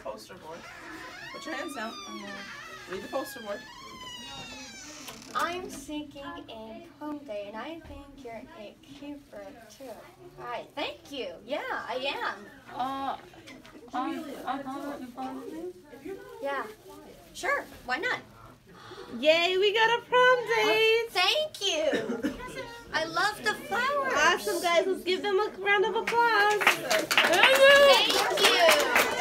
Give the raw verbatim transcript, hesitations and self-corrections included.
poster board. Put your hands down. Read the poster board. I'm seeking a prom date, and I think you're a keeper too. Right, thank you. Yeah, I am. Uh, um, uh-huh. Yeah, sure. Why not? Yay, we got a prom date. Thank you. I love the flowers. Awesome, guys. Let's give them a round of applause. Thank you.